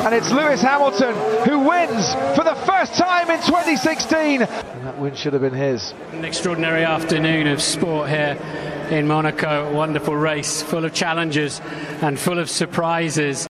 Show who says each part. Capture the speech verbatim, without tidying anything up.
Speaker 1: and it's Lewis Hamilton who wins for the first time in twenty sixteen. And that win should have been his.
Speaker 2: An extraordinary afternoon of sport here in Monaco. A wonderful race, full of challenges and full of surprises.